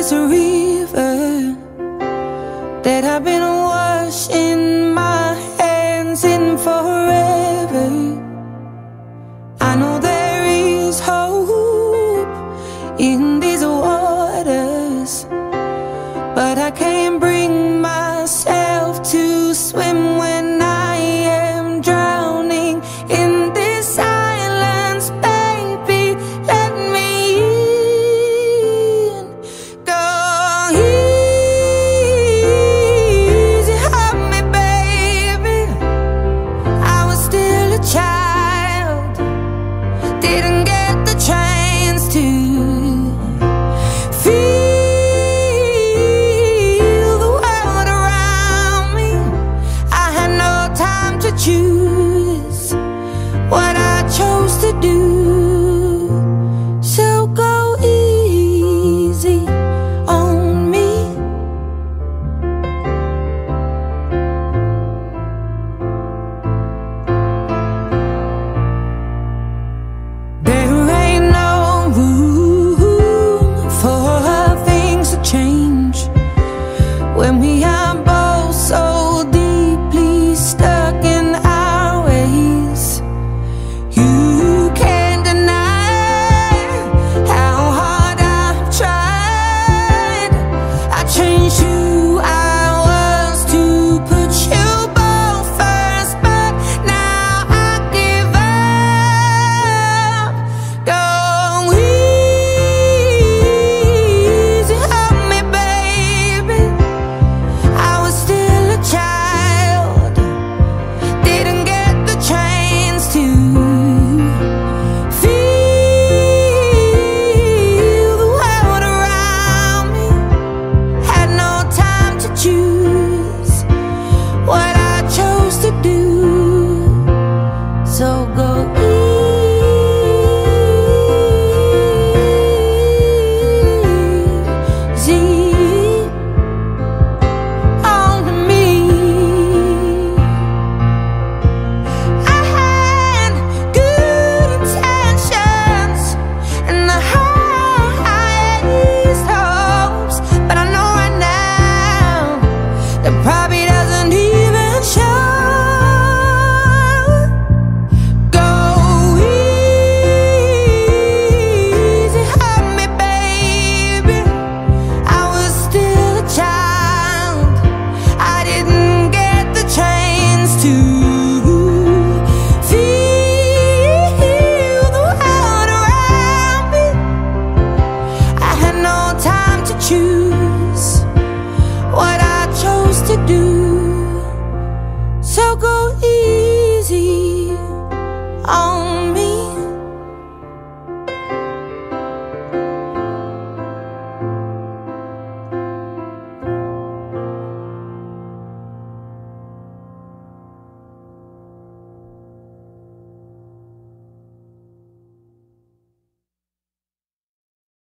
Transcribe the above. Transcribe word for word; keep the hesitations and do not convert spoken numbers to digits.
is a river that I've been washing my hands in forever. I know there is hope in these waters, but I can't bring myself to swim when I am drowning in this silence. Baby, let me in. Go easy on me, baby. I was still a child, didn't get the chance to feel the world around me. I had no time to choose what I chose to do. So go easy on me. There ain't no room for things to change when we are both so deeply stuck in our ways. You can't deny how hard I've tried. I changed who I was to put you both first, but now I give up. Go easy on me, baby. I was still a child, didn't get the chance to feel the world around me. Had no time to choose what I chose to do. So go easy on me. I had good intentions and the highest hopes, but I know right now that probably doesn't even show. Go easy on me, baby. I was still a child, I didn't get the chance to feel the world around me. I had no time to choose what I chose to do. So go easy on